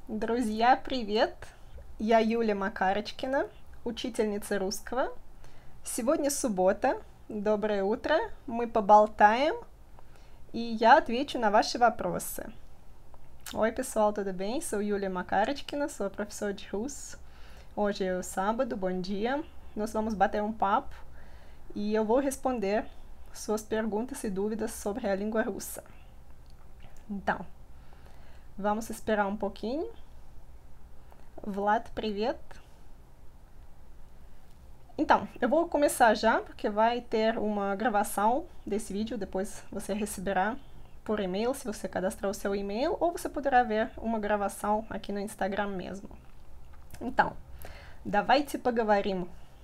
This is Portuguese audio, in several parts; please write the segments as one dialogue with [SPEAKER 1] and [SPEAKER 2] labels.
[SPEAKER 1] Друзья, привет! Я Юля Макарочкина, учительница русского. Сегодня суббота. Доброе утро. Мы поболтаем, e я отвечу на ваши вопросы. Oi, pessoal, tudo bem? Sou Yulia Makarachkina, sou a professora de russo. Hoje é o sábado, bom dia. Nós vamos bater um papo e eu vou responder suas perguntas e dúvidas sobre a língua russa. Então, vamos esperar um pouquinho. Vlad, привет! Então, eu vou começar já, porque vai ter uma gravação desse vídeo, depois você receberá por e-mail, se você cadastrar o seu e-mail, ou você poderá ver uma gravação aqui no Instagram mesmo. Então, давайте поговорим.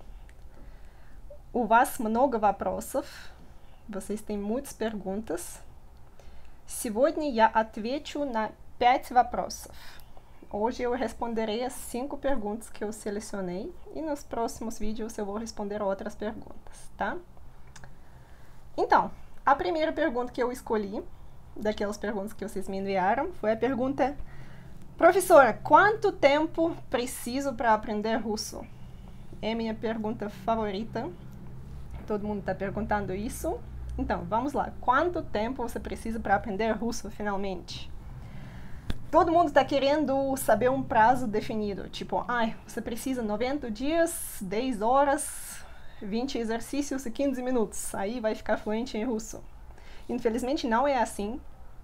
[SPEAKER 1] У вас много вопросов, vocês têm muitas perguntas. Сегодня я отвечу на 5 вопросов. Hoje eu responderei as 5 perguntas que eu selecionei e nos próximos vídeos eu vou responder outras perguntas, tá? Então, a primeira pergunta que eu escolhi, daquelas perguntas que vocês me enviaram, foi a pergunta: professora, quanto tempo preciso para aprender russo? É minha pergunta favorita. Todo mundo está perguntando isso. Então, vamos lá. Quanto tempo você precisa para aprender russo finalmente? Todo mundo está querendo saber um prazo definido, tipo, você precisa 90 dias, 10 horas, 20 exercícios e 15 minutos, aí vai ficar fluente em russo. Infelizmente não é assim,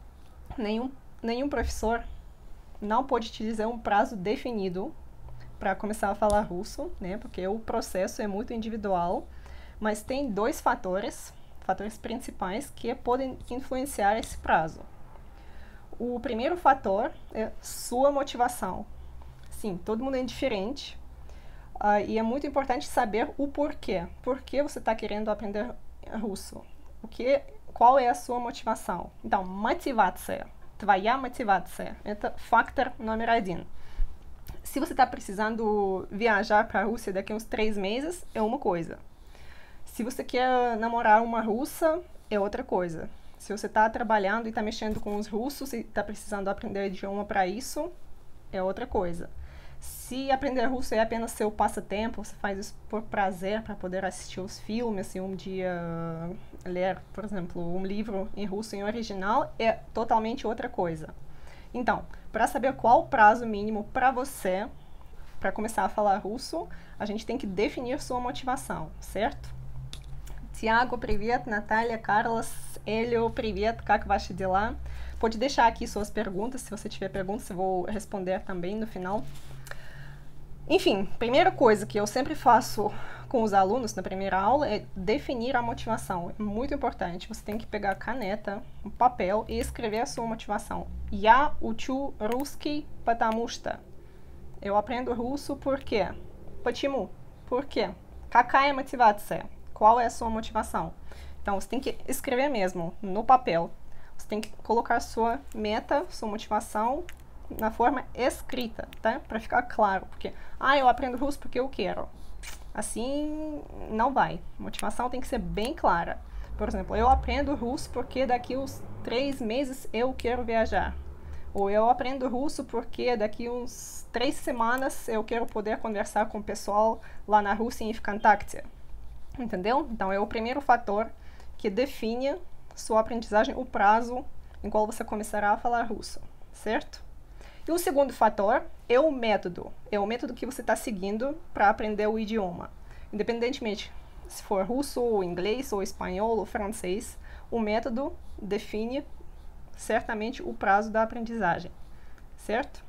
[SPEAKER 1] nenhum professor não pode te dizer um prazo definido para começar a falar russo, né, porque o processo é muito individual, mas tem dois fatores principais que podem influenciar esse prazo. O primeiro fator é sua motivação. Sim, todo mundo é diferente e é muito importante saber o porquê. Por que você está querendo aprender russo? Qual é a sua motivação? Então, мотивация, твоя мотивация, это фактор номер 1. Se você está precisando viajar para a Rússia daqui a uns 3 meses, é uma coisa. Se você quer namorar uma russa, é outra coisa. Se você está trabalhando e está mexendo com os russos e está precisando aprender idioma para isso, é outra coisa. Se aprender russo é apenas seu passatempo, você faz isso por prazer, para poder assistir os filmes e um dia ler, por exemplo, um livro em russo em original, é totalmente outra coisa. Então, para saber qual o prazo mínimo para você, para começar a falar russo, a gente tem que definir sua motivação, certo? Tiago, привет, Natália, Carlos, Helio, привет, как ваши дела? Pode deixar aqui suas perguntas, se você tiver perguntas, eu vou responder também no final. Enfim, primeira coisa que eu sempre faço com os alunos na primeira aula é definir a motivação. É muito importante, você tem que pegar a caneta, um papel e escrever a sua motivação. Я учу русский, потому что. Eu aprendo russo por quê? Почему? Por quê? Какая мотивация? Qual é a sua motivação? Então, você tem que escrever mesmo, no papel. Você tem que colocar sua meta, sua motivação na forma escrita, tá? Para ficar claro. Porque, eu aprendo russo porque eu quero. Assim, não vai. Motivação tem que ser bem clara. Por exemplo, eu aprendo russo porque daqui uns 3 meses eu quero viajar. Ou eu aprendo russo porque daqui uns 3 semanas eu quero poder conversar com o pessoal lá na Rússia em VKontakte. Entendeu? Então, é o primeiro fator que define sua aprendizagem, o prazo em qual você começará a falar russo, certo? E o segundo fator é o método. É o método que você está seguindo para aprender o idioma. Independentemente se for russo, ou inglês, ou espanhol, ou francês, o método define certamente o prazo da aprendizagem, certo?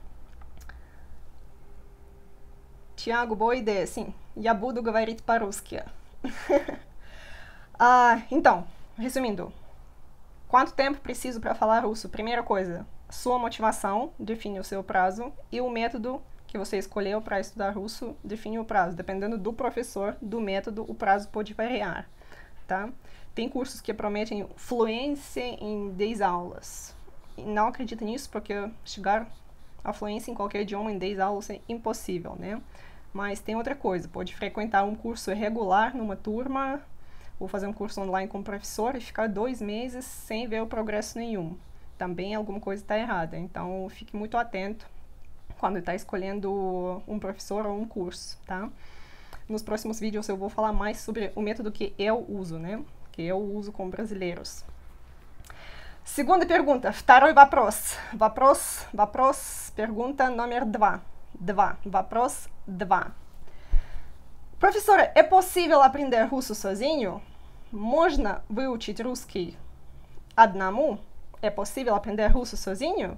[SPEAKER 1] Tiago, boa ideia, sim. Я буду говорить по-русски. Então, resumindo, quanto tempo preciso para falar russo? Primeira coisa, sua motivação define o seu prazo e o método que você escolheu para estudar russo define o prazo. Dependendo do professor, do método, o prazo pode variar, tá? Tem cursos que prometem fluência em 10 aulas. E não acredito nisso porque chegar à fluência em qualquer idioma em 10 aulas é impossível, né? Mas tem outra coisa, pode frequentar um curso regular numa turma, ou fazer um curso online com o professor e ficar 2 meses sem ver o progresso nenhum. Também alguma coisa está errada, então fique muito atento quando está escolhendo um professor ou um curso, tá? Nos próximos vídeos eu vou falar mais sobre o método que eu uso, né? Que eu uso com brasileiros. Segunda pergunta, второй вопрос. Вопрос, pergunta номер 2. Вопрос 2. Professora, é possível aprender russo sozinho? Можно выучить русский одному? É possível aprender russo sozinho?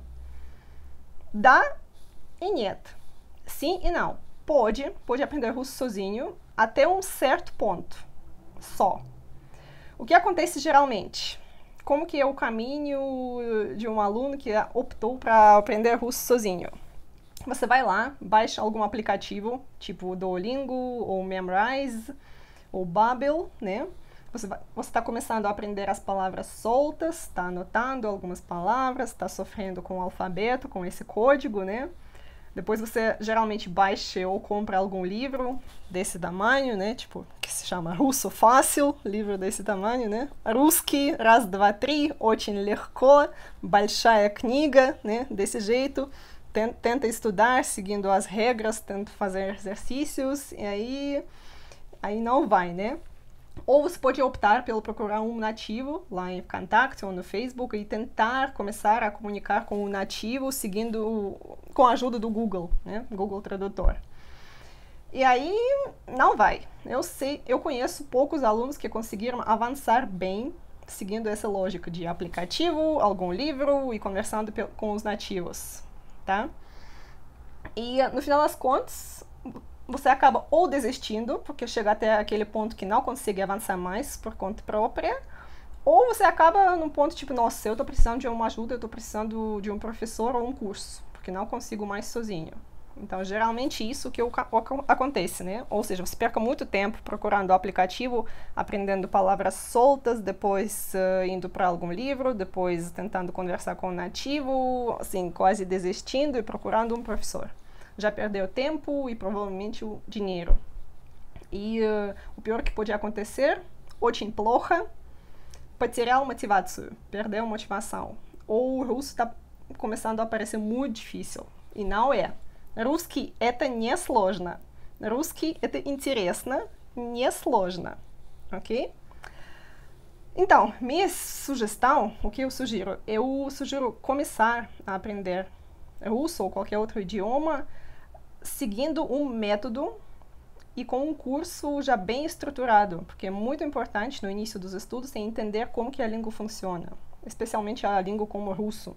[SPEAKER 1] Да e нет. Sim e não. Pode aprender russo sozinho até um certo ponto, só. O que acontece geralmente? Como que é o caminho de um aluno que optou para aprender russo sozinho? Você vai lá, baixa algum aplicativo, tipo Duolingo, ou Memrise, ou Babbel, né? Você está começando a aprender as palavras soltas, está anotando algumas palavras, está sofrendo com o alfabeto, com esse código, né? Depois você geralmente baixa ou compra algum livro desse tamanho, né? Tipo, que se chama Russo Fácil, livro desse tamanho, né? Русский, раз, два, три, очень легко, большая книга, né? Desse jeito. Tenta estudar, seguindo as regras, tenta fazer exercícios, e aí não vai, né? Ou você pode optar pelo procurar um nativo lá em Contact ou no Facebook e tentar começar a comunicar com o nativo seguindo com a ajuda do Google, né? Google Tradutor. E aí não vai. Eu conheço poucos alunos que conseguiram avançar bem seguindo essa lógica de aplicativo, algum livro e conversando com os nativos, tá? E no final das contas, você acaba ou desistindo, porque chega até aquele ponto que não consegue avançar mais por conta própria, ou você acaba num ponto tipo, nossa, eu tô precisando de uma ajuda, eu tô precisando de um professor ou um curso, porque não consigo mais sozinho. Então, geralmente isso que acontece, né? Ou seja, você perca muito tempo procurando o aplicativo, aprendendo palavras soltas, depois indo para algum livro, depois tentando conversar com o nativo, assim, quase desistindo e procurando um professor. Já perdeu tempo e provavelmente o dinheiro. E o pior que pode acontecer, очень плохо, потерял мотивацию, perdeu a motivação. Ou o russo está começando a parecer muito difícil. E não é. Русский – это не сложно. Русский – это интересно, не сложно. Ok? Então, minha sugestão, o que eu sugiro? Eu sugiro começar a aprender russo ou qualquer outro idioma seguindo um método e com um curso já bem estruturado, porque é muito importante no início dos estudos entender como que a língua funciona, especialmente a língua como russo.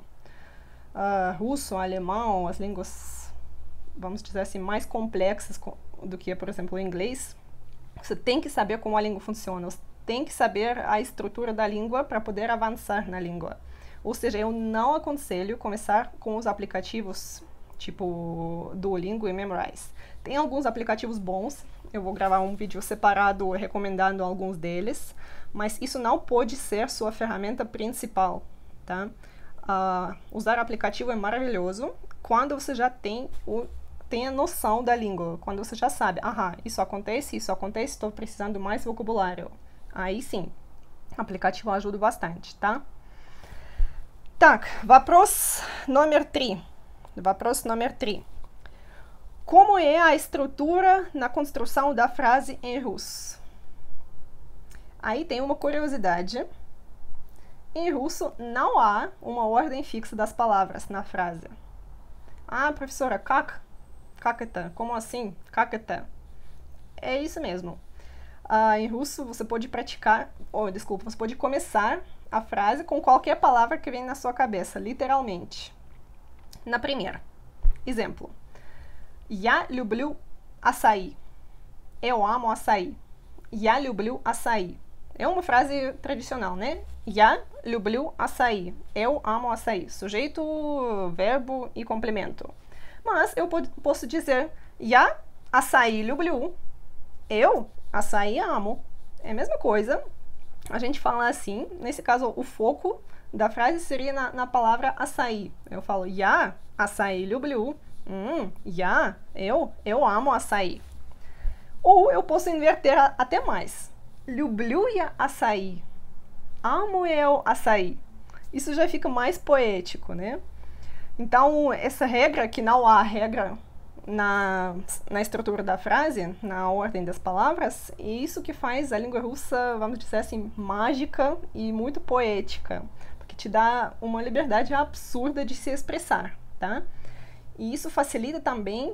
[SPEAKER 1] Russo, alemão, as línguas, vamos dizer assim, mais complexas do que, por exemplo, o inglês. Você tem que saber como a língua funciona, você tem que saber a estrutura da língua para poder avançar na língua. Ou seja, eu não aconselho começar com os aplicativos tipo Duolingo e Memrise. Tem alguns aplicativos bons, eu vou gravar um vídeo separado recomendando alguns deles, mas isso não pode ser sua ferramenta principal, tá? Usar aplicativo é maravilhoso quando você já tem a noção da língua, quando você já sabe, isso acontece, estou precisando mais vocabulário. Aí sim, aplicativo ajuda bastante, tá? Так, вопрос номер 3. Вопрос номер 3. Como é a estrutura na construção da frase em russo? Aí tem uma curiosidade. Em russo não há uma ordem fixa das palavras na frase. Professora, как? Как это? Como assim? Как это? É isso mesmo. Em russo você pode você pode começar a frase com qualquer palavra que vem na sua cabeça, literalmente. Na primeira, exemplo. Я люблю açaí. Eu amo açaí. Я люблю açaí. É uma frase tradicional, né? Я люблю açaí. Eu amo açaí. Sujeito, verbo e complemento. Mas eu posso dizer Я açaí люблю. Eu açaí amo. É a mesma coisa. A gente fala assim, nesse caso o foco da frase seria na palavra açaí. Eu falo, я açaí люблю. Eu amo açaí. Ou eu posso inverter até mais. Люблю я açaí. Amo eu açaí. Isso já fica mais poético, né? Então, essa regra, que não há regra na estrutura da frase, na ordem das palavras, é isso que faz a língua russa, vamos dizer assim, mágica e muito poética, porque te dá uma liberdade absurda de se expressar, tá? E isso facilita também,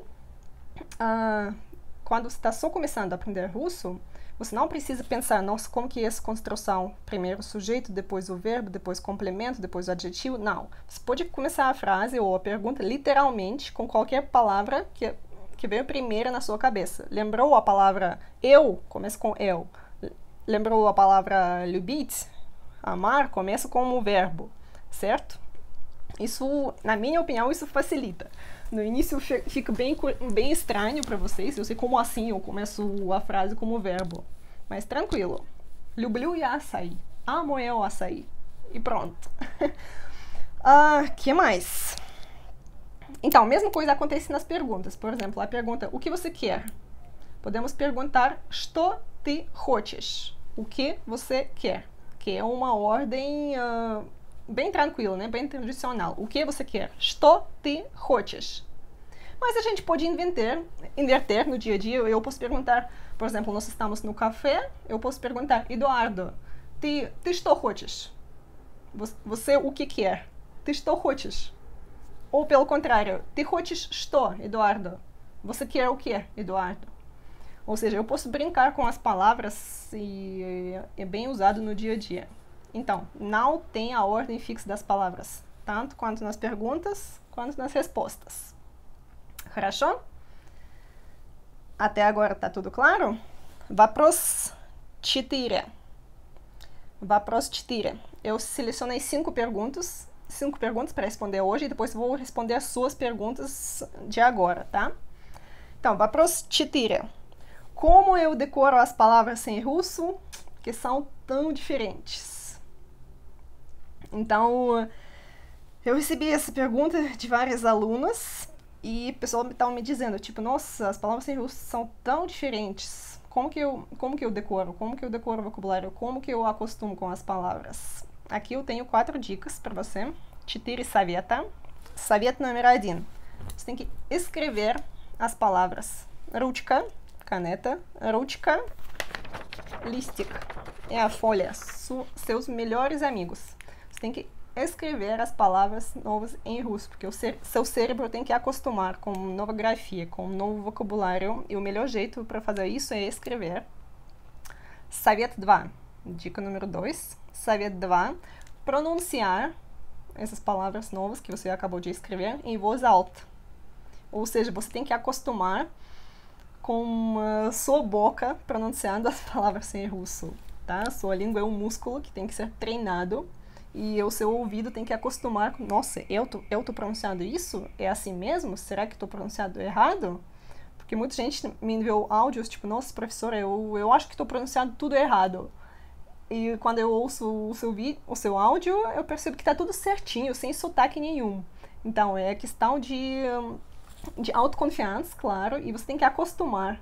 [SPEAKER 1] quando você está só começando a aprender russo, você não precisa pensar, nossa, como que é essa construção? Primeiro o sujeito, depois o verbo, depois o complemento, depois o adjetivo. Não. Você pode começar a frase ou a pergunta literalmente com qualquer palavra que veio primeiro na sua cabeça. Lembrou a palavra eu? Começa com eu. Lembrou a palavra любить? Amar? Começa com o verbo, certo? Isso, na minha opinião, isso facilita. No início fica bem estranho para vocês. Eu sei como assim eu começo a frase como verbo. Mas tranquilo. Люблю я açaí. Amo eu açaí. E pronto. Que mais? Então, a mesma coisa acontece nas perguntas. Por exemplo, a pergunta, o que você quer? Podemos perguntar, что ты хочешь? O que você quer? Que é uma ordem bem tranquila, né? Bem tradicional. O que você quer? Что ты хочешь? Mas a gente pode inverter no dia a dia. Eu posso perguntar, por exemplo, nós estamos no café, eu posso perguntar, Eduardo, ты что хочешь? Você o que quer? Ты что хочешь? Ou pelo contrário, ты хочешь что, Eduardo? Você quer o que, Eduardo? Ou seja, eu posso brincar com as palavras e é bem usado no dia a dia. Então, não tem a ordem fixa das palavras, tanto quanto nas perguntas, quanto nas respostas. Хорошо? Até agora tá tudo claro? Вопрос 4. Вопрос 4. Eu selecionei 5 perguntas para responder hoje e depois vou responder as suas perguntas de agora, tá? Então, вопрос 4. Como eu decoro as palavras em russo que são tão diferentes? Então, eu recebi essa pergunta de várias alunas e o pessoal estava me dizendo, tipo, nossa, as palavras em russo são tão diferentes. Como que eu decoro? Como que eu decoro o vocabulário? Como que eu acostumo com as palavras? Aqui eu tenho 4 dicas para você. 4 совета. Совет номер 1. Você tem que escrever as palavras. Ручка, caneta, ручка, листик. É a folha, seus melhores amigos. Você tem que escrever as palavras novas em russo, porque o seu cérebro tem que acostumar com nova grafia, com novo vocabulário, e o melhor jeito para fazer isso é escrever. Совет 2. Dica número 2. Совет 2. Pronunciar essas palavras novas que você acabou de escrever em voz alta. Ou seja, você tem que acostumar com a sua boca pronunciando as palavras em russo, tá? Sua língua é um músculo que tem que ser treinado e o seu ouvido tem que acostumar com, nossa, eu tô pronunciando isso? É assim mesmo? Será que estou pronunciando errado? Porque muita gente me enviou áudios tipo, nossa, professora, eu acho que estou pronunciando tudo errado. E quando eu ouço o seu áudio, eu percebo que está tudo certinho, sem sotaque nenhum. Então, é questão de autoconfiança, claro, e você tem que acostumar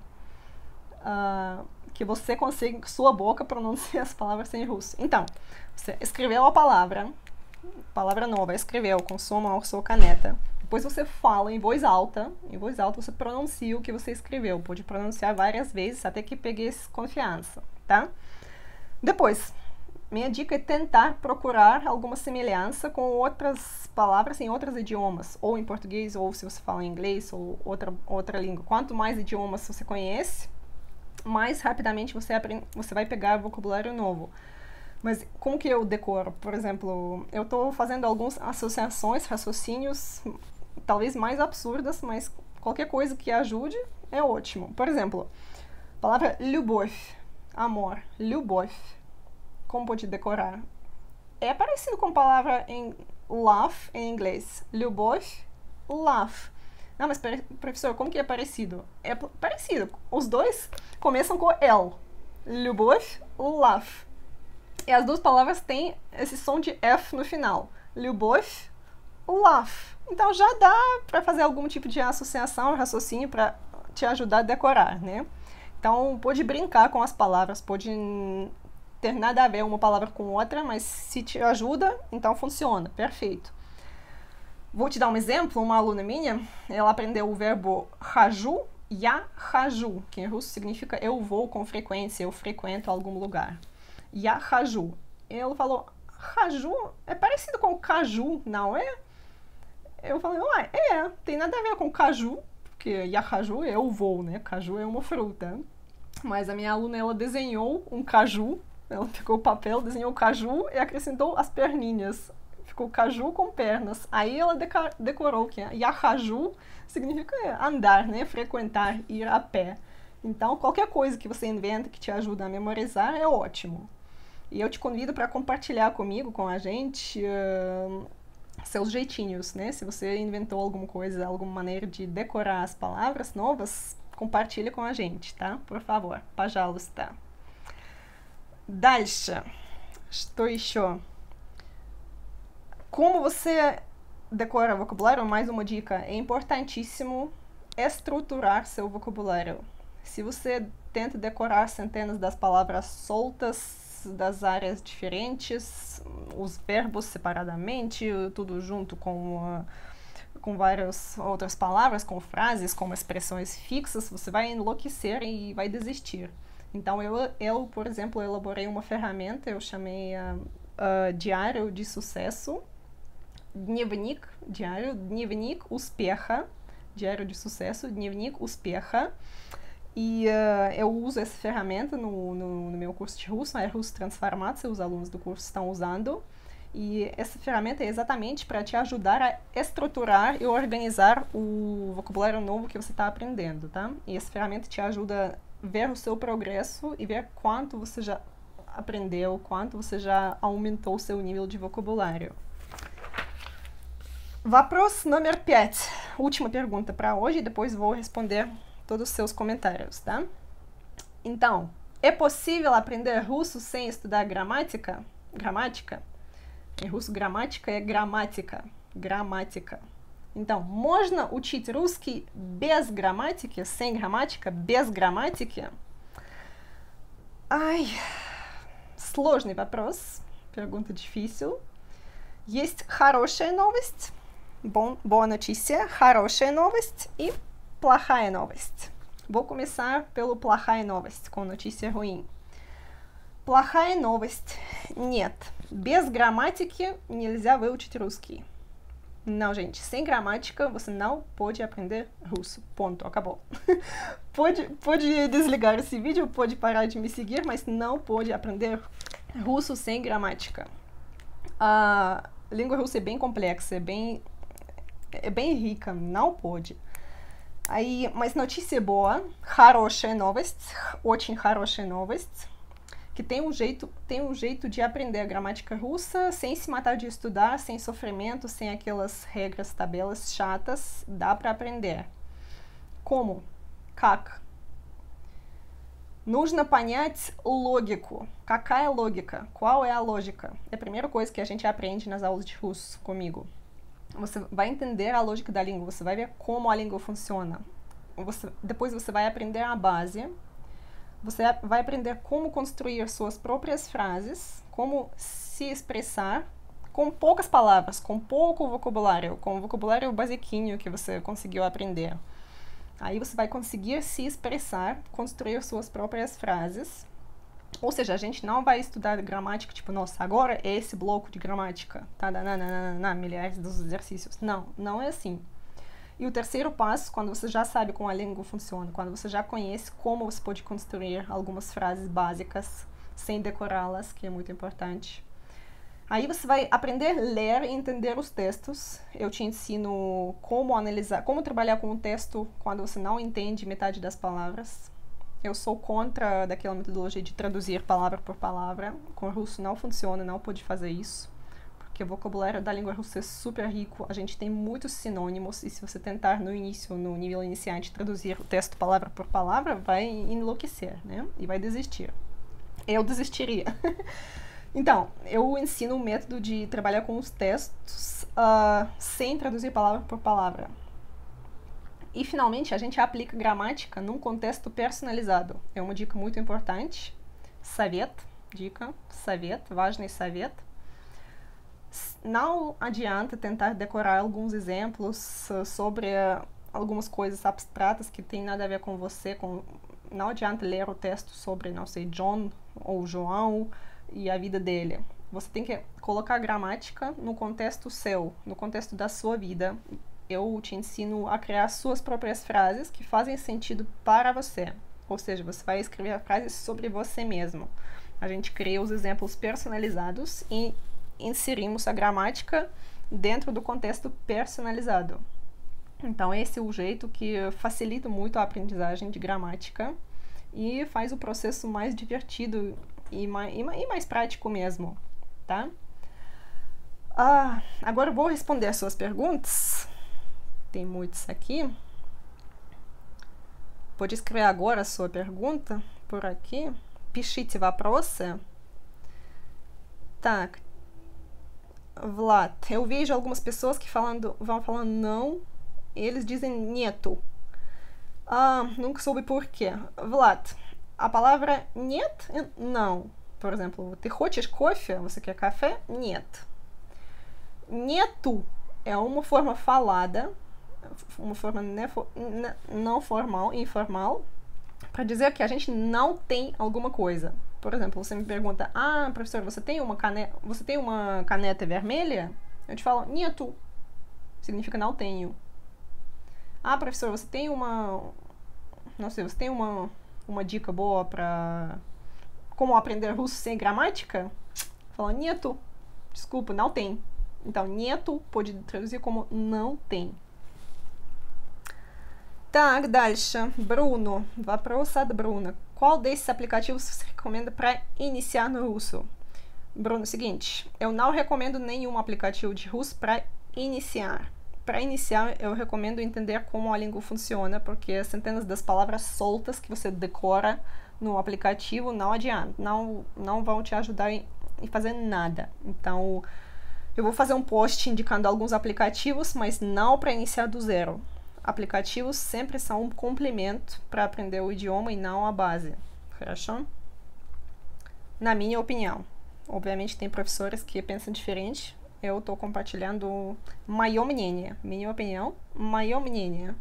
[SPEAKER 1] que você consegue, sua boca, pronunciar as palavras em russo. Então, você escreveu a palavra nova, escreveu com sua mão, sua caneta. Depois você fala em voz alta você pronuncia o que você escreveu. Pode pronunciar várias vezes até que pegue confiança, tá? Depois, minha dica é tentar procurar alguma semelhança com outras palavras em outros idiomas, ou em português, ou se você fala em inglês, ou outra língua. Quanto mais idiomas você conhece, mais rapidamente você vai pegar vocabulário novo. Mas como que eu decoro? Por exemplo, eu estou fazendo algumas associações, raciocínios, talvez mais absurdas, mas qualquer coisa que ajude é ótimo. Por exemplo, a palavra любовь, amor, любовь. Como pode decorar? É parecido com a palavra em love em inglês. Любовь, love. Não, mas professor, como que é parecido? É parecido. Os dois começam com L. Любовь, love. E as duas palavras têm esse som de F no final. Любовь, love. Então já dá para fazer algum tipo de associação, raciocínio para te ajudar a decorar, né? Então pode brincar com as palavras, pode ter nada a ver uma palavra com outra, mas se te ajuda, então funciona, perfeito. Vou te dar um exemplo. Uma aluna minha, ela aprendeu o verbo хожу, я хожу, que em russo significa eu vou com frequência, eu frequento algum lugar. Я хожу. Ela falou, хожу é parecido com caju, não é? Eu falei, ué, tem nada a ver com caju, porque я хожу é eu vou, né? Caju é uma fruta. Mas a minha aluna, ela desenhou um caju, ela pegou o papel, desenhou o caju e acrescentou as perninhas. Ficou caju com pernas. Aí ela decorou que я хожу significa andar, né? Frequentar, ir a pé. Então, qualquer coisa que você inventa que te ajuda a memorizar é ótimo. E eu te convido para compartilhar comigo, com a gente, seus jeitinhos, né? Se você inventou alguma coisa, alguma maneira de decorar as palavras novas, compartilha com a gente, tá? Por favor, пожалуйста. Дальше. Что еще? Como você decora vocabulário? Mais uma dica. É importantíssimo estruturar seu vocabulário. Se você tenta decorar centenas das palavras soltas das áreas diferentes, os verbos separadamente, tudo junto com várias outras palavras, com frases, com expressões fixas, você vai enlouquecer e vai desistir. Então, eu por exemplo, elaborei uma ferramenta, eu chamei Diário de Sucesso, Дневник, Дневник Успеха, Diário de Sucesso, Дневник Успеха. E eu uso essa ferramenta no meu curso de russo, é Russo Transformatia, os alunos do curso estão usando. E essa ferramenta é exatamente para te ajudar a estruturar e organizar o vocabulário novo que você está aprendendo, tá? E essa ferramenta te ajuda a ver o seu progresso e ver quanto você já aprendeu, quanto você já aumentou o seu nível de vocabulário. Вопрос номер 5. Última pergunta para hoje e depois vou responder todos os seus comentários, tá? Então, é possível aprender russo sem estudar gramática? Gramática? Em russo, gramática é грамматика. Грамматика. Então, можно учить русский без грамматики, sem gramática, без грамматики? Ai, сложный вопрос. Pergunta difícil. Есть хорошая новость. Boa notícia. Хорошая новость и плохая новость. Vou começar pelo плохая новость, com notícia ruim. Плохая новость. Нет. Без грамматики nельзя выучить русский. Não, gente. Sem gramática, você não pode aprender russo. Ponto. Acabou. Pode desligar esse vídeo, pode parar de me seguir, mas não pode aprender russo sem gramática. A língua russa é bem complexa, é bem rica. Não pode. Aí, mas notícia boa. Хорошая новость. Очень хорошая новость. Que tem um jeito de aprender a gramática russa sem se matar de estudar, sem sofrimento, sem aquelas regras, tabelas chatas. Dá para aprender. Como? Как? Нужно понять логику. Какая логика? Qual é a lógica? É a primeira coisa que a gente aprende nas aulas de russo comigo. Você vai entender a lógica da língua, você vai ver como a língua funciona. Depois você vai aprender a base. Você vai aprender como construir suas próprias frases, como se expressar com poucas palavras, com pouco vocabulário, com o vocabulário basiquinho que você conseguiu aprender. Aí você vai conseguir se expressar, construir suas próprias frases. Ou seja, a gente não vai estudar gramática, tipo, nossa, agora é esse bloco de gramática, tá? Milhares dos exercícios. Não, não é assim. E o terceiro passo, quando você já sabe como a língua funciona, quando você já conhece como você pode construir algumas frases básicas sem decorá-las, que é muito importante. Aí você vai aprender a ler e entender os textos. Eu te ensino como analisar, como trabalhar com o texto quando você não entende metade das palavras. Eu sou contra daquela metodologia de traduzir palavra por palavra. Com o russo não funciona, não pode fazer isso. Porque o vocabulário da língua russa é super rico, a gente tem muitos sinônimos, e se você tentar no início, no nível iniciante, traduzir o texto palavra por palavra, vai enlouquecer, né? E vai desistir. Eu desistiria. Então, eu ensino um método de trabalhar com os textos sem traduzir palavra por palavra. E, finalmente, a gente aplica gramática num contexto personalizado. É uma dica muito importante. Совет, dica, совет, важный совет. não adianta tentar decorar alguns exemplos sobre algumas coisas abstratas que tem nada a ver com você. Não adianta ler o texto sobre, não sei, John ou João e a vida dele. Você tem que colocar a gramática no contexto seu, no contexto da sua vida. Eu te ensino a criar suas próprias frases que fazem sentido para você. Ou seja, você vai escrever frases sobre você mesmo. A gente cria os exemplos personalizados e inserimos a gramática dentro do contexto personalizado. Então, esse é o jeito que facilita muito a aprendizagem de gramática e faz o processo mais divertido e mais prático mesmo, tá? Agora eu vou responder as suas perguntas. Tem muitos aqui. Pode escrever agora a sua pergunta por aqui. Пишите вопросы. Так. Vlad, eu vejo algumas pessoas que vão falando não, eles dizem nету. Nunca soube por quê. Vlad, a palavra нет, não. Por exemplo, ты хочешь кофе? Você quer café? Нет. Нету é uma forma falada, uma forma não formal, informal, para dizer que a gente não tem alguma coisa. Por exemplo, você me pergunta, professor, você tem uma caneta vermelha? Eu te falo, нету. Significa não tenho. Professor, você tem você tem uma dica boa para como aprender russo sem gramática? Fala, нету. Desculpa, não tem. Então, нету pode traduzir como não tem. Так, дальше. Bruno. Вопрос от Bruno. Qual desses aplicativos você recomenda para iniciar no russo? Bruno, seguinte, eu não recomendo nenhum aplicativo de russo para iniciar. Para iniciar, eu recomendo entender como a língua funciona, porque centenas das palavras soltas que você decora no aplicativo não adianta, não vão te ajudar em fazer nada. Então, eu vou fazer um post indicando alguns aplicativos, mas não para iniciar do zero. Aplicativos sempre são um complemento para aprender o idioma e não a base. Хорошо? Na minha opinião. Obviamente tem professores que pensam diferente. Eu estou compartilhando моё мнение. Minha opinião, моё мнение.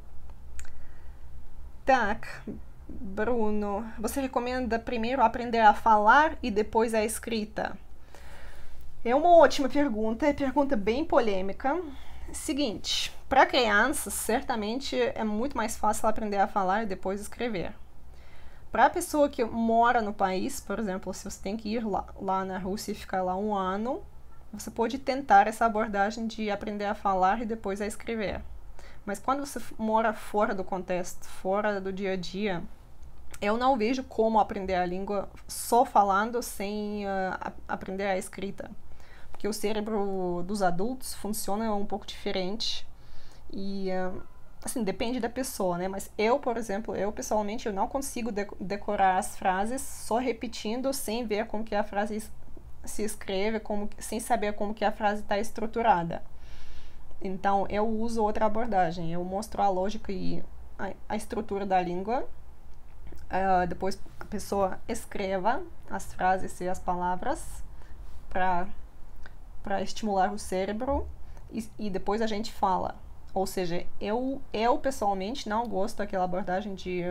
[SPEAKER 1] Так, Bruno, você recomenda primeiro aprender a falar e depois a escrita? É uma ótima pergunta, é pergunta bem polêmica. Seguinte, para crianças, certamente é muito mais fácil aprender a falar e depois escrever. Para a pessoa que mora no país, por exemplo, se você tem que ir lá na Rússia e ficar lá um ano, você pode tentar essa abordagem de aprender a falar e depois a escrever. Mas quando você mora fora do contexto, fora do dia a dia, eu não vejo como aprender a língua só falando sem aprender a escrita. Porque o cérebro dos adultos funciona um pouco diferente e, assim, depende da pessoa, né? Mas por exemplo, pessoalmente, eu não consigo decorar as frases só repetindo sem ver como que a frase se escreve, sem saber como que a frase está estruturada. Então, eu uso outra abordagem. Eu mostro a lógica e a estrutura da língua. Depois a pessoa escreva as frases e as palavras para estimular o cérebro e depois a gente fala. Ou seja, eu pessoalmente não gosto daquela abordagem de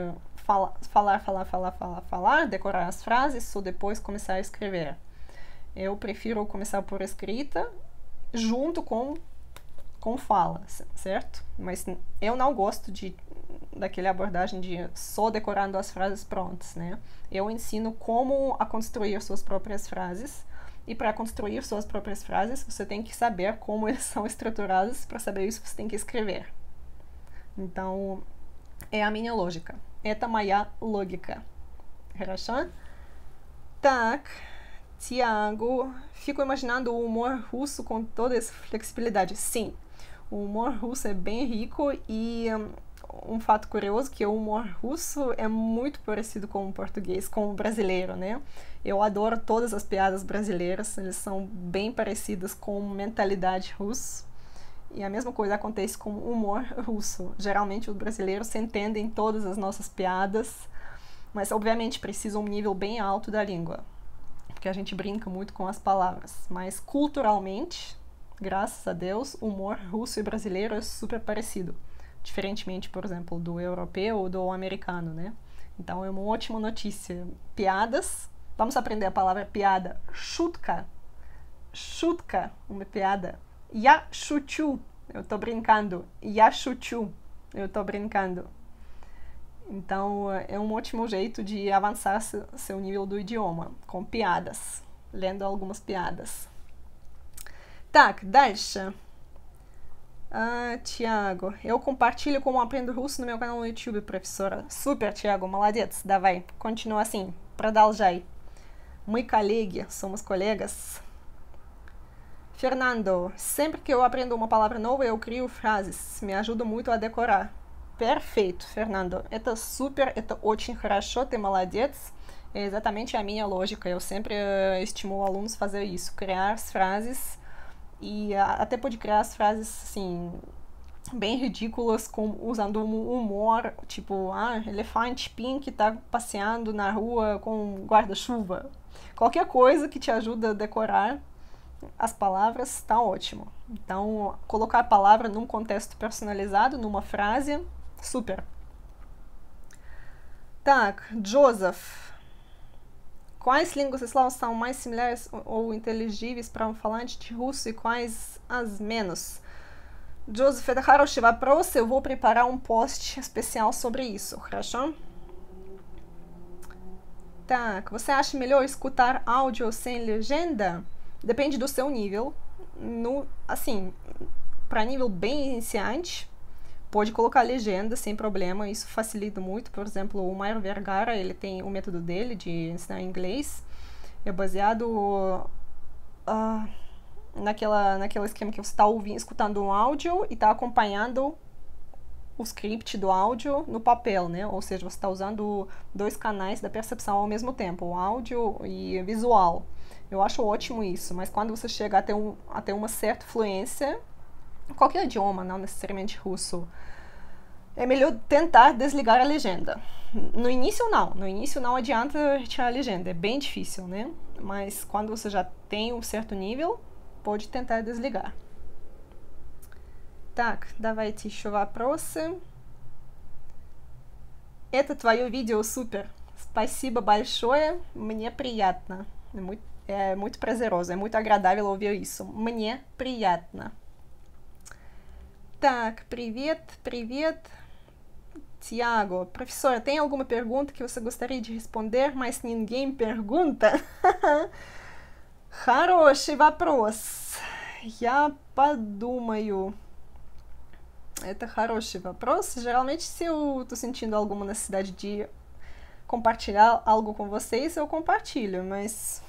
[SPEAKER 1] falar, decorar as frases, só depois começar a escrever. Eu prefiro começar por escrita junto com fala, certo? Mas eu não gosto daquela abordagem de só decorando as frases prontas, né? Eu ensino como a construir suas próprias frases. E para construir suas próprias frases, você tem que saber como eles são estruturados. Para saber isso, você tem que escrever. Então, é a minha lógica. Это моя логика. Хорошо? Так, Tiago, fico imaginando o humor russo com toda essa flexibilidade. Sim, o humor russo é bem rico e um fato curioso que o humor russo é muito parecido com o português, com o brasileiro, né? Eu adoro todas as piadas brasileiras, eles são bem parecidas com mentalidade russa. E a mesma coisa acontece com o humor russo. Geralmente os brasileiros entendem todas as nossas piadas, mas obviamente precisa um nível bem alto da língua, porque a gente brinca muito com as palavras. Mas culturalmente, graças a Deus, o humor russo e brasileiro é super parecido. Diferentemente, por exemplo, do europeu ou do americano, né? Então é uma ótima notícia. Piadas. Vamos aprender a palavra piada. Shutka. Shutka, uma piada. Я шучу. Eu tô brincando. Я шучу. Eu tô brincando. Então é um ótimo jeito de avançar seu nível do idioma, com piadas. Lendo algumas piadas. Так, дальше. Tiago, eu compartilho como aprendo russo no meu canal no YouTube, professora. Super, Tiago, молодец. Давай, continua assim. Продолжай. Мы коллеги, somos colegas. Fernando, sempre que eu aprendo uma palavra nova, eu crio frases. Me ajuda muito a decorar. Perfeito, Fernando. Это супер, это очень хорошо, ты молодец. É exatamente a minha lógica. Eu sempre estimulo alunos a fazer isso. Criar as frases. E até pode criar as frases, assim, bem ridículas, usando um humor, tipo, elefante pink tá passeando na rua com guarda-chuva. Qualquer coisa que te ajuda a decorar as palavras está ótimo. Então, colocar a palavra num contexto personalizado, numa frase, super. Так, Joseph. Quais línguas eslavas são mais similares ou inteligíveis para um falante de russo e quais as menos? Joseph, это хороший вопрос. Eu vou preparar um post especial sobre isso, хорошо? Так, você acha melhor escutar áudio sem legenda? Depende do seu nível. Assim, para nível bem iniciante, pode colocar legenda sem problema, isso facilita muito. Por exemplo, o Mairo Vergara, ele tem o método dele de ensinar inglês, é baseado naquele esquema que você está escutando um áudio e está acompanhando o script do áudio no papel, né? Ou seja, você está usando 2 canais da percepção ao mesmo tempo, o áudio e visual. Eu acho ótimo isso, mas quando você chega até uma certa fluência, qualquer idioma, não necessariamente russo, é melhor tentar desligar a legenda. No início não adianta retirar a legenda, é bem difícil, né? Mas quando você já tem um certo nível, pode tentar desligar. Так, давайте еще вопросы. Это твое видео супер. Спасибо большое, мне приятно. É muito prazeroso, é muito agradável ouvir isso. Мне приятно. Так, привет. Tiago, professora, tem alguma pergunta que você gostaria de responder, mas ninguém pergunta? Хороший вопрос. Я подумаю. Это хороший вопрос. Geralmente, se eu tô sentindo alguma necessidade de compartilhar algo com vocês, eu compartilho, mas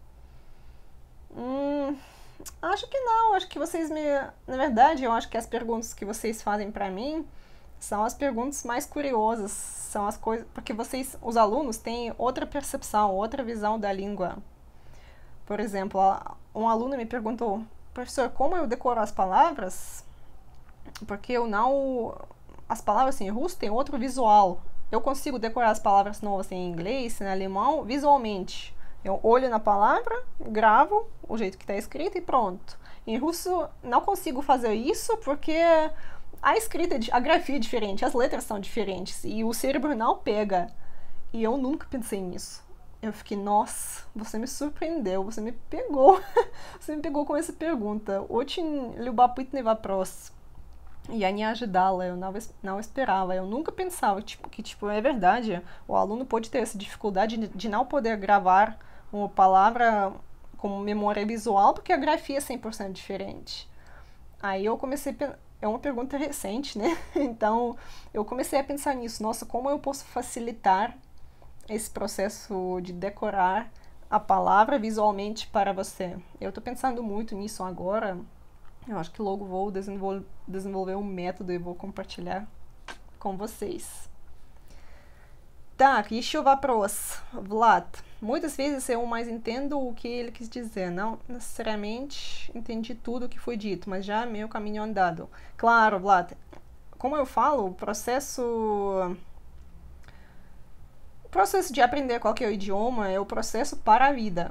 [SPEAKER 1] acho que não. Acho que vocês na verdade, eu acho que as perguntas que vocês fazem para mim são as perguntas mais curiosas, são as coisas, porque vocês, os alunos, têm outra percepção, outra visão da língua. Por exemplo, um aluno me perguntou, professor, como eu decoro as palavras? Porque as palavras em russo têm outro visual. Eu consigo decorar as palavras novas em inglês, em alemão, visualmente. Eu olho na palavra, gravo o jeito que está escrito e pronto. Em russo, não consigo fazer isso porque a grafia é diferente, as letras são diferentes e o cérebro não pega. E eu nunca pensei nisso. Eu fiquei, nossa, você me surpreendeu, você me pegou. Você me pegou com essa pergunta. Очень любопытный вопрос. Я не ожидала, eu não esperava. Eu nunca pensava que é verdade. O aluno pode ter essa dificuldade de não poder gravar uma palavra como memória visual porque a grafia é 100% diferente. Aí eu comecei é uma pergunta recente, né? Então, eu comecei a pensar nisso. Nossa, como eu posso facilitar esse processo de decorar a palavra visualmente para você? Eu tô pensando muito nisso agora. Eu acho que logo vou desenvolver um método e vou compartilhar com vocês. Так, еще вопрос. Vlad, muitas vezes eu mais entendo o que ele quis dizer. Não necessariamente entendi tudo o que foi dito, mas já é meio caminho andado. Claro, Vlad, como eu falo, o processo de aprender qualquer idioma é o processo para a vida.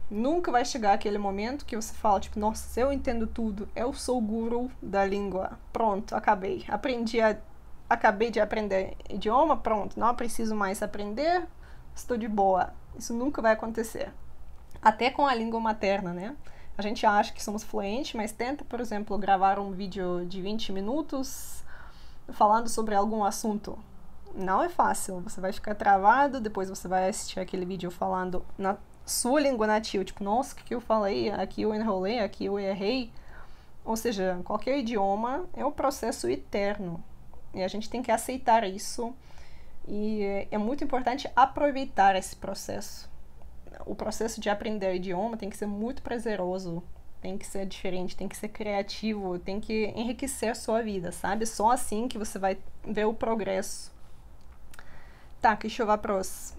[SPEAKER 1] Nunca vai chegar aquele momento que você fala, tipo, nossa, eu entendo tudo, eu sou o guru da língua, pronto, acabei. Acabei de aprender idioma, pronto, não preciso mais aprender, estou de boa. Isso nunca vai acontecer. Até com a língua materna, né? A gente acha que somos fluentes, mas tenta, por exemplo, gravar um vídeo de 20 minutos falando sobre algum assunto. Não é fácil, você vai ficar travado, depois você vai assistir aquele vídeo falando na sua língua nativa, tipo, nossa, o que eu falei? Aqui eu enrolei, aqui eu errei. Ou seja, qualquer idioma é um processo eterno. E a gente tem que aceitar isso. E é muito importante aproveitar esse processo. O processo de aprender o idioma tem que ser muito prazeroso, tem que ser diferente, tem que ser criativo, tem que enriquecer a sua vida, sabe? Só assim que você vai ver o progresso. Так, еще вопрос.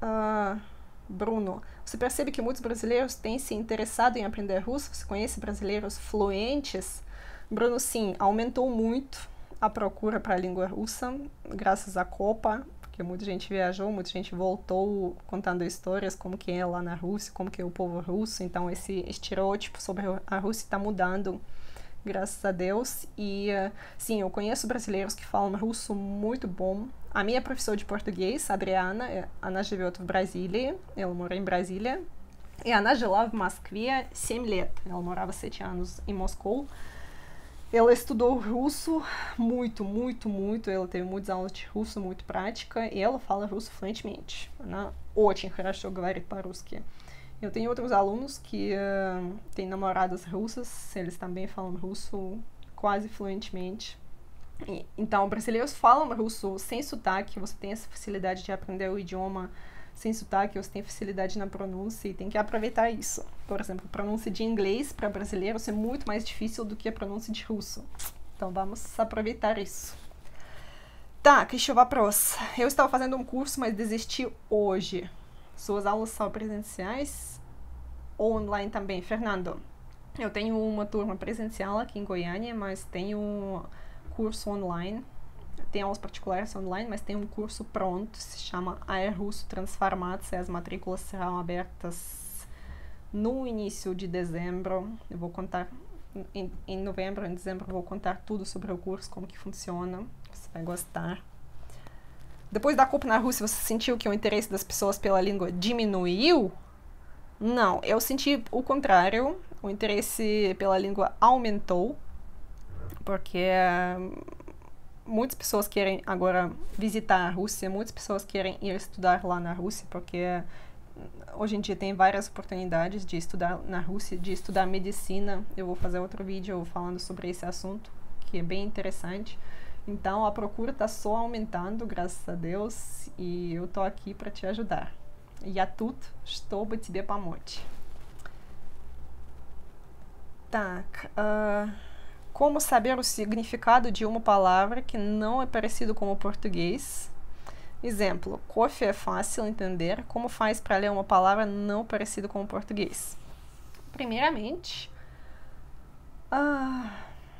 [SPEAKER 1] Bruno, você percebe que muitos brasileiros têm se interessado em aprender russo? Você conhece brasileiros fluentes? Bruno, sim, aumentou muito a procura para a língua russa, graças à Copa, porque muita gente viajou, muita gente voltou contando histórias como que é lá na Rússia, como que é o povo russo. Então esse estereótipo sobre a Rússia está mudando, graças a Deus. E sim, eu conheço brasileiros que falam russo muito bom. A minha professora de português, Adriana, она живет в Бразилии, ela mora em Brasília, e она жила в Москве 7 лет, ela morava 7 anos em Moscou. Ela estudou russo muito, ela teve muitas aulas de russo, muito prática, e ela fala russo fluentemente. Она очень хорошо говорит по-русски. Eu tenho outros alunos que têm namoradas russas, eles também falam russo quase fluentemente. Então, brasileiros falam russo sem sotaque, você tem essa facilidade de aprender o idioma sem sotaque, você tem facilidade na pronúncia e tem que aproveitar isso. Por exemplo, a pronúncia de inglês para brasileiros é muito mais difícil do que a pronúncia de russo. Então, vamos aproveitar isso. Так, еще вопрос. Eu estava fazendo um curso, mas desisti hoje. Suas aulas são presenciais ou online também? Fernando, eu tenho uma turma presencial aqui em Goiânia, mas tenho curso online, tem aulas particulares online, mas tem um curso pronto, se chama Air-Russo Transformacja, as matrículas serão abertas no início de dezembro, eu vou contar, em novembro, em dezembro, eu vou contar tudo sobre o curso, como que funciona, você vai gostar. Depois da Copa na Rússia, você sentiu que o interesse das pessoas pela língua diminuiu? Não, eu senti o contrário, o interesse pela língua aumentou, porque muitas pessoas querem agora visitar a Rússia, muitas pessoas querem ir estudar lá na Rússia, porque hoje em dia tem várias oportunidades de estudar na Rússia, de estudar medicina. Eu vou fazer outro vídeo falando sobre esse assunto, que é bem interessante. Então, a procura está só aumentando, graças a Deus, e eu estou aqui para te ajudar. Я тут, чтобы тебе помочь. Так, como saber o significado de uma palavra que não é parecido com o português? Exemplo, coffee é fácil entender. Como faz para ler uma palavra não parecida com o português? Primeiramente, a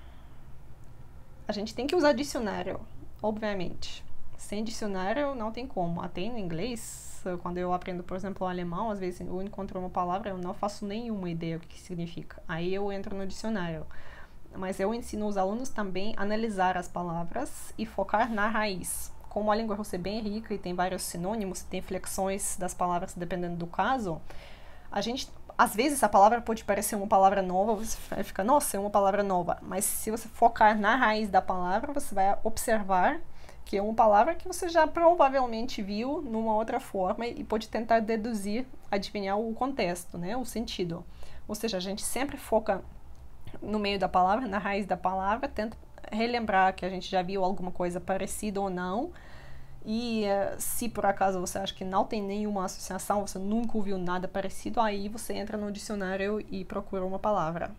[SPEAKER 1] gente tem que usar dicionário, obviamente. Sem dicionário não tem como. Até no inglês, quando eu aprendo, por exemplo, o alemão, às vezes eu encontro uma palavra, eu não faço nenhuma ideia do que significa. Aí eu entro no dicionário. Mas eu ensino os alunos também a analisar as palavras e focar na raiz. Como a língua russa é bem rica e tem vários sinônimos, tem flexões das palavras dependendo do caso, a gente, às vezes a palavra pode parecer uma palavra nova, você fica, nossa, é uma palavra nova. Mas se você focar na raiz da palavra, você vai observar que é uma palavra que você já provavelmente viu numa outra forma e pode tentar deduzir, adivinhar o contexto, né, o sentido. Ou seja, a gente sempre foca no meio da palavra, na raiz da palavra, tenta relembrar que a gente já viu alguma coisa parecida ou não. E se por acaso você acha que não tem nenhuma associação, você nunca ouviu nada parecido, aí você entra no dicionário e procura uma palavra.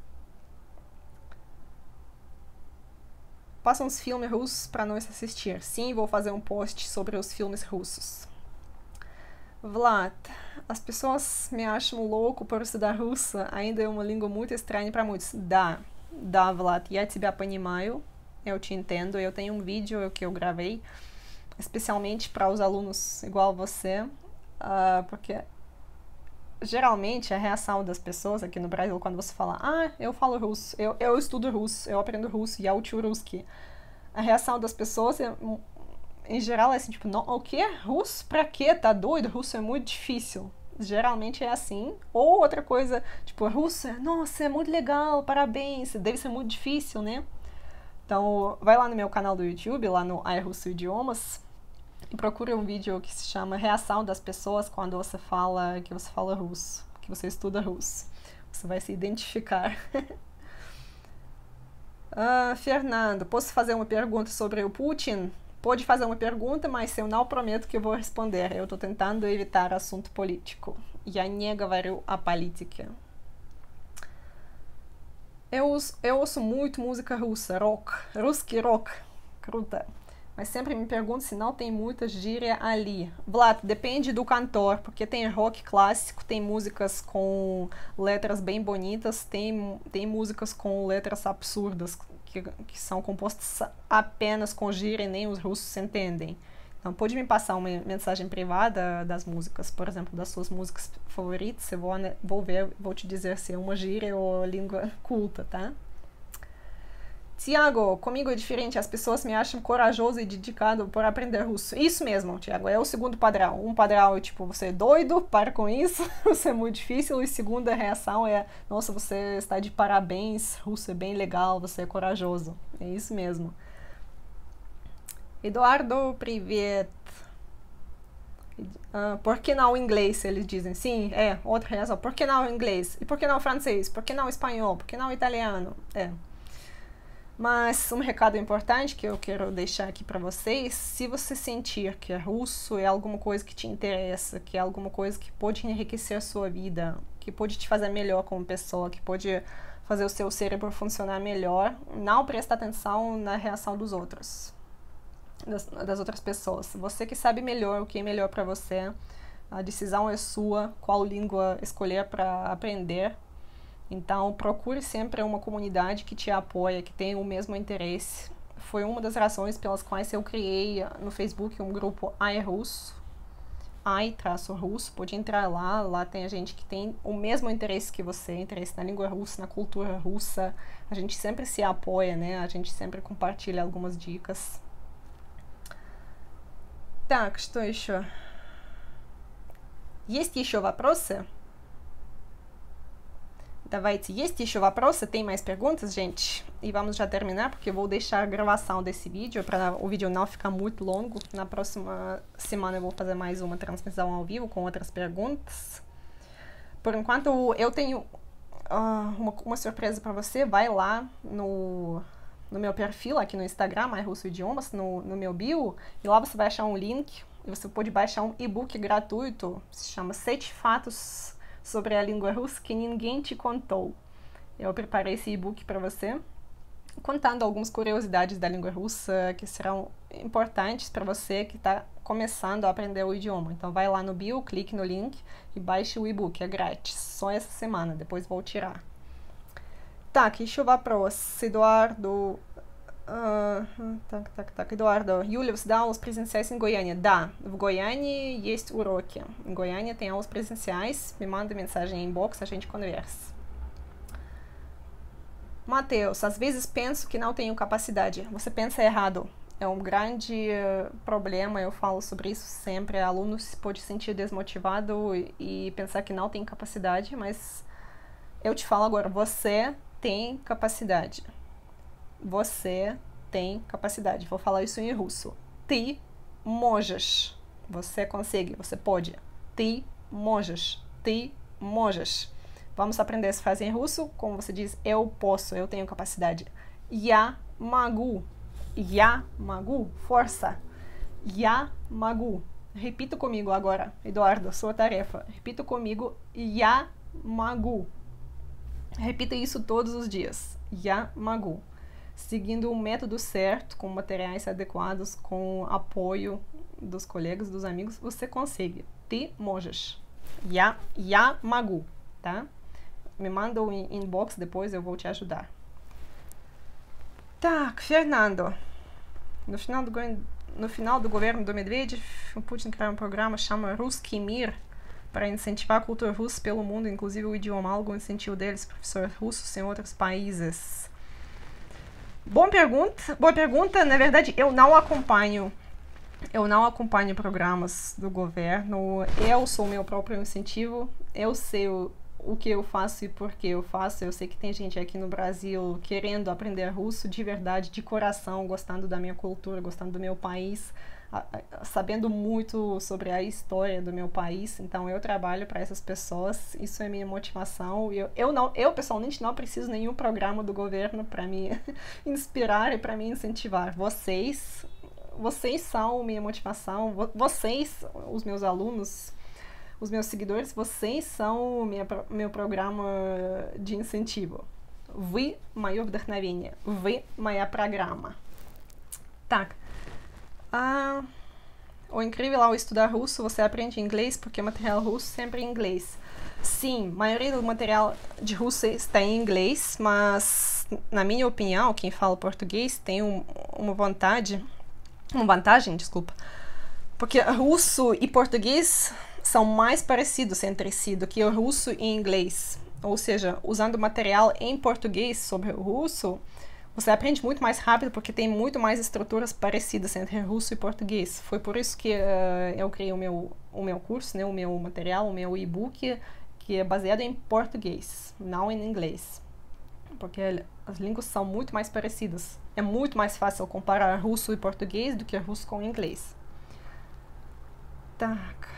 [SPEAKER 1] Passa uns filmes russos para nós assistir. Sim, vou fazer um post sobre os filmes russos. Vlad, as pessoas me acham louco por estudar russo, ainda é uma língua muito estranha para muitos. Да, Vlad, я тебя понимаю, eu te entendo. Eu tenho um vídeo que eu gravei especialmente para os alunos igual você, porque geralmente a reação das pessoas aqui no Brasil quando você fala, eu falo russo, eu estudo russo, eu aprendo russo, я учу русский. A reação das pessoas, em geral, é assim, tipo, não, o quê? Russo? Pra quê? Tá doido? Russo é muito difícil. Geralmente é assim. Ou outra coisa, tipo, russo, nossa, é muito legal, parabéns, deve ser muito difícil, né? Então, vai lá no meu canal do YouTube, lá no iRusso Idiomas, e procure um vídeo que se chama Reação das Pessoas quando você fala que você fala russo, que você estuda russo. Você vai se identificar. Fernando, posso fazer uma pergunta sobre o Putin? Pode fazer uma pergunta, mas eu não prometo que eu vou responder. Eu estou tentando evitar assunto político. Я не говорю о политике. Eu ouço muito música russa, rock, русский rock, круто. Mas sempre me pergunto se não tem muita gíria ali. Vlad, depende do cantor, porque tem rock clássico, tem músicas com letras bem bonitas, tem músicas com letras absurdas, que são compostas apenas com gíria e nem os russos entendem. Então, pode me passar uma mensagem privada das músicas, por exemplo, das suas músicas favoritas, eu vou te dizer se é uma gíria ou língua culta, tá? Tiago, comigo é diferente, as pessoas me acham corajoso e dedicado por aprender russo. Isso mesmo, Tiago, é o segundo padrão. Um padrão é tipo, você é doido, para com isso, isso é muito difícil. E a segunda reação é, nossa, você está de parabéns, russo é bem legal, você é corajoso. É isso mesmo. Eduardo, привет. Por que não inglês? Eles dizem. Sim, outra reação. Por que não inglês? E por que não francês? Por que não espanhol? Por que não italiano? Mas um recado importante que eu quero deixar aqui para vocês, se você sentir que russo é alguma coisa que te interessa, que é alguma coisa que pode enriquecer a sua vida, que pode te fazer melhor como pessoa, que pode fazer o seu cérebro funcionar melhor, não presta atenção na reação dos outros, das outras pessoas. Você que sabe melhor o que é melhor para você, a decisão é sua, qual língua escolher para aprender. Então, procure sempre uma comunidade que te apoia, que tenha o mesmo interesse. Foi uma das razões pelas quais eu criei no Facebook um grupo iRusso, i-russo, pode entrar lá tem a gente que tem o mesmo interesse que você, interesse na língua russa, na cultura russa. A gente sempre se apoia, né? A gente sempre compartilha algumas dicas. Так, что еще? Есть еще вопросы? Давайте, есть еще вопросы? Tem mais perguntas, gente? E vamos já terminar, porque eu vou deixar a gravação desse vídeo para o vídeo não ficar muito longo. Na próxima semana eu vou fazer mais uma transmissão ao vivo com outras perguntas. Por enquanto, eu tenho uma surpresa para você. Vai lá no meu perfil aqui no Instagram, iRusso Idiomas, no meu bio, e lá você vai achar um link e você pode baixar um e-book gratuito, se chama 7 fatos sobre a língua russa que ninguém te contou. Eu preparei esse e-book para você, contando algumas curiosidades da língua russa que serão importantes para você que está começando a aprender o idioma. Então vai lá no bio, clique no link e baixe o e-book, é grátis, só essa semana, depois vou tirar. Так, еще вопрос. Эдуарду. Эдуарду. Юля, você dá aulas presenciais em Goiânia? Да, в Goiânia есть уроки. Em Goiânia tem aulas presenciais. Me manda mensagem em inbox, a gente conversa. Matheus, às vezes penso que não tenho capacidade. Você pensa errado. É um grande problema, eu falo sobre isso sempre. Aluno pode se sentir desmotivado e pensar que não tem capacidade, mas eu te falo agora, você tem capacidade. Você tem capacidade. Vou falar isso em russo. Ты можешь. Você consegue, você pode. Ты можешь. Ты можешь. Vamos aprender essa frase em russo. Como você diz, eu posso, eu tenho capacidade. Я могу. Я могу. Força. Я могу. Repita comigo agora, Eduardo, sua tarefa. Repita comigo. Я могу. Repita isso todos os dias. Я могу. Seguindo o método certo, com materiais adequados, com apoio dos colegas, dos amigos, você consegue. Ты можешь. Я могу, tá? Me manda um inbox depois, eu vou te ajudar. Так, Fernando. No final do governo do Medvedev, o Putin criou um programa chamado Ruski Mir para incentivar a cultura russa pelo mundo, inclusive o idioma, algum incentivo deles, professores russos em outros países? Boa pergunta. Na verdade, eu não acompanho programas do governo. Eu sou meu próprio incentivo. Eu sei o que eu faço e por que eu faço. Eu sei que tem gente aqui no Brasil querendo aprender russo de verdade, de coração, gostando da minha cultura, gostando do meu país, sabendo muito sobre a história do meu país. Então eu trabalho para essas pessoas. Isso é minha motivação. Eu pessoalmente não preciso de nenhum programa do governo para me inspirar e para me incentivar. Vocês são minha motivação. Vocês, os meus alunos, os meus seguidores, vocês são meu programa de incentivo. Вы мое вдохновение. Вы моя программа. Так. O incrível ao estudar russo, você aprende inglês porque o material russo sempre é em inglês. Sim, a maioria do material de russo está em inglês, mas, na minha opinião, quem fala português tem uma vantagem, porque russo e português são mais parecidos entre si do que o russo e inglês. Ou seja, usando material em português sobre o russo, você aprende muito mais rápido porque tem muito mais estruturas parecidas entre russo e português. Foi por isso que eu criei o meu curso, né, o meu material, o meu e-book, que é baseado em português, não em inglês. Porque as línguas são muito mais parecidas. É muito mais fácil comparar russo e português do que russo com inglês. Так.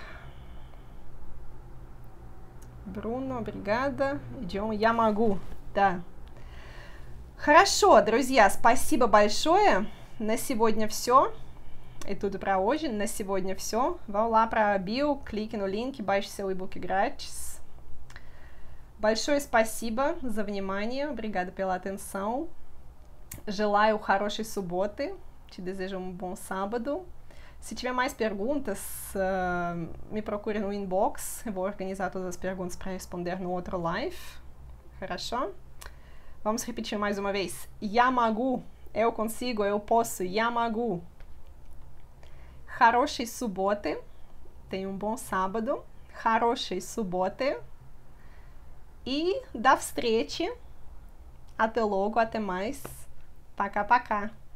[SPEAKER 1] Бруно, obrigada. Идем. Я могу. Да. Хорошо, друзья, спасибо большое. На сегодня все. É tudo para hoje. На сегодня все. Vão lá para a bio, clique no link, baixe seu e-book grátis. Большое спасибо за внимание. Obrigado pela atenção. Желаю хорошей субботы. Te desejo um bom sábado. Se tiver mais perguntas, me procure no inbox. Eu vou organizar todas as perguntas para responder no outro live. Хорошо? Vamos repetir mais uma vez. Я могу. Eu consigo, eu posso. Я могу. Хорошей субботы. Tenha um bom sábado. Хорошей субботы. E до встречи. Até logo, até mais. Пока-пока.